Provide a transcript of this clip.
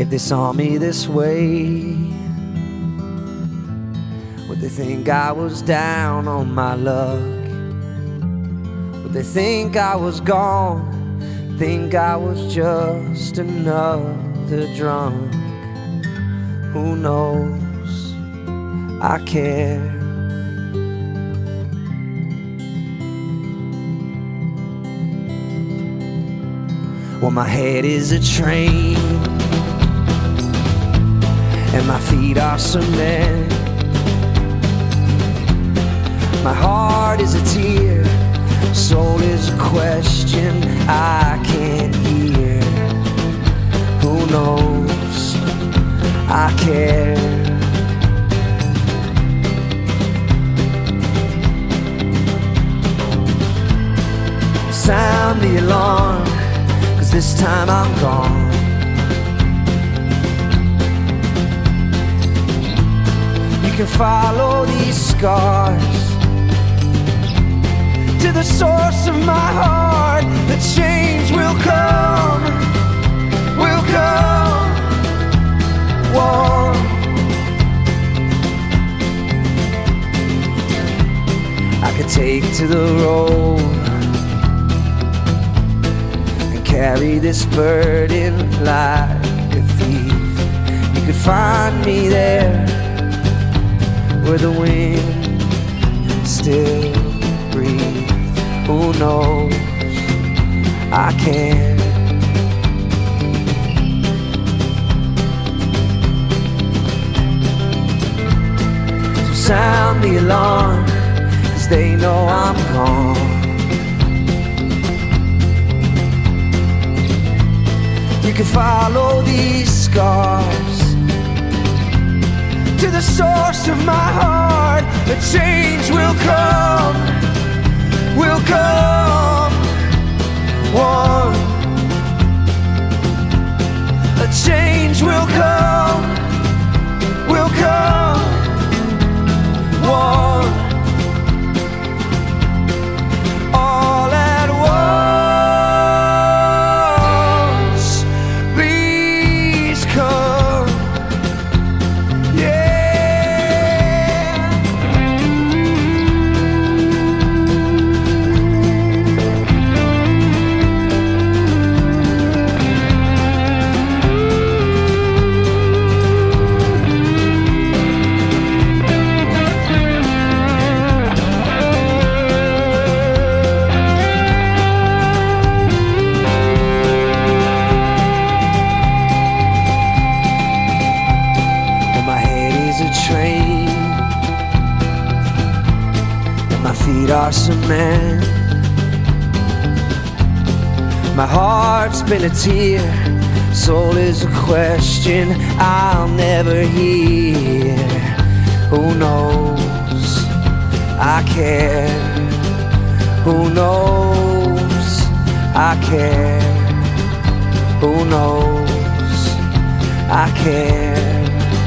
If they saw me this way, would they think I was down on my luck? Would they think I was gone? Think I was just another drunk? Who knows? I care. Well, my head is a train and my feet are cement. My heart is a tear, soul is a question I can't hear. Who knows? I care. Sound the alarm, 'cause this time I'm gone. You can follow these scars to the source of my heart. The change will come, will come. Whoa. I could take to the road and carry this burden like a thief. You could find me there where the wind still breathes. Who knows? I can't. So sound the alarm, 'cause they know I'm gone. You can follow these scars to the source of my heart. The change will come, will come. One, a change will come, will come. One, all at once. Please come, yeah. Feet are cement. My heart's been a tear, soul is a question I'll never hear. Who knows? I care. Who knows? I care. Who knows? I care.